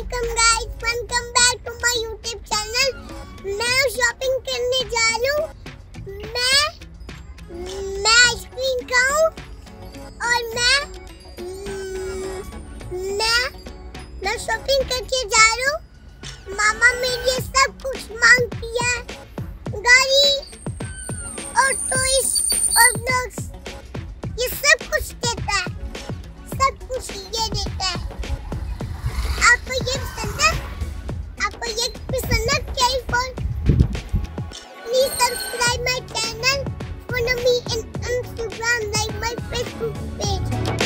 Welcome back to my YouTube channel. मैं shopping करने जा रही हूँ। मैं आइसक्रीम खाऊं और मैं शॉपिंग करके जा रही हूँ। मामा मेरे लिए सब कुछ मांगती है, गाड़ी और टॉयज और ब्लॉक्स, ये सब कुछ देता है, सब कुछ ये देता है। आपको ये पसंद है? आपको ये पसंद है? Please subscribe my channel, follow me in Instagram, like my Facebook page.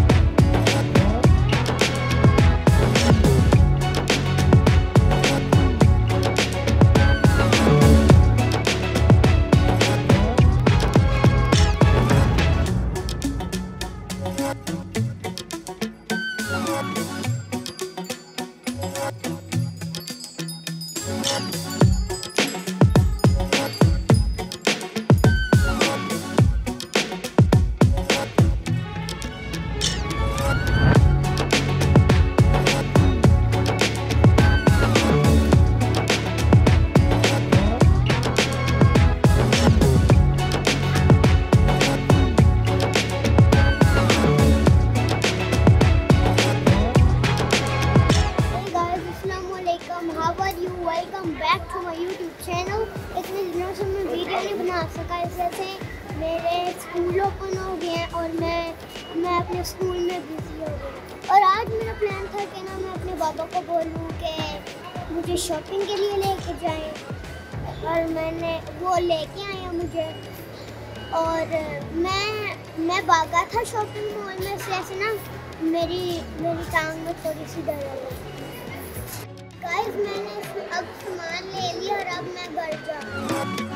How are you? Welcome back to my YouTube channel. इतने दिनों से मैं वीडियो नहीं बना सका, इस वजह से मेरे स्कूल ओपन हो गए हैं और मैं अपने स्कूल में बिजी हो गई। और आज मेरा प्लान था कि ना मैं अपने पापा को बोलूँ कि मुझे शॉपिंग के लिए लेके जाएं, और वो लेके आए हैं मुझे। और मैं भागा था शॉपिंग मॉल में से, ऐसे ना मेरी टांग में थोड़ी सी दर्द है। गाइस, मैंने अब सामान ले लिया और अब मैं घर जा रही हूँ।